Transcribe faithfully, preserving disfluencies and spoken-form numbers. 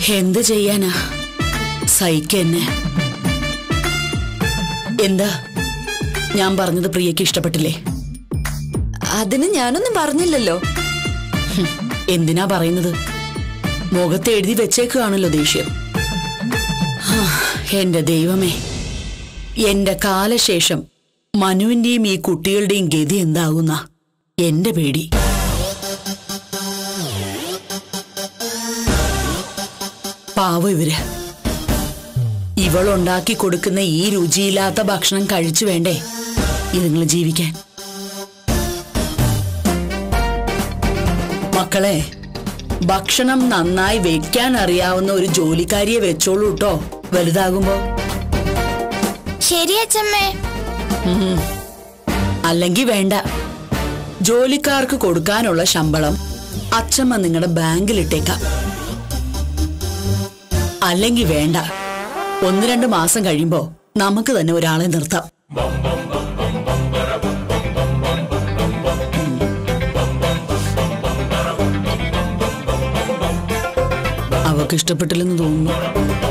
എന്ത് ചെയ്യാനാ, സഹിക്കന്നെ. എന്താ ഞാൻ പറഞ്ഞത് പ്രിയക്ക് ഇഷ്ടപ്പെട്ടില്ലേ? അതിന് ഞാനൊന്നും പറഞ്ഞില്ലല്ലോ. എന്തിനാ പറയുന്നത്? മുഖത്ത് എഴുതി വെച്ചേക്കുകയാണല്ലോ ദേഷ്യം. എന്റെ ദൈവമേ, എന്റെ കാലശേഷം മനുവിന്റെയും ഈ കുട്ടികളുടെയും ഗതി എന്താകുന്ന എന്റെ പേടി. പാവ ഇവര്. ഇവളുണ്ടാക്കി കൊടുക്കുന്ന ഈ രുചിയില്ലാത്ത ഭക്ഷണം കഴിച്ചു വേണ്ടേ ഇതുങ്ങൾ ജീവിക്കാൻ? മക്കളെ, ഭക്ഷണം നന്നായി വെക്കാൻ അറിയാവുന്ന ഒരു ജോലിക്കാരിയെ വെച്ചോളൂ കേട്ടോ വലുതാകുമ്പോ. ശരി അച്ഛമ്മേ. അല്ലെങ്കിൽ വേണ്ട. ജോലിക്കാർക്ക് കൊടുക്കാനുള്ള ശമ്പളം അച്ഛമ്മ നിങ്ങളുടെ ബാങ്കിലിട്ടേക്കാം. അല്ലെങ്കിൽ വേണ്ട. ഒന്ന് രണ്ട് മാസം കഴിയുമ്പോ നമുക്ക് തന്നെ ഒരാളെ നിർത്താം. അവക്ക് ഇഷ്ടപ്പെട്ടില്ലെന്ന് തോന്നുന്നു.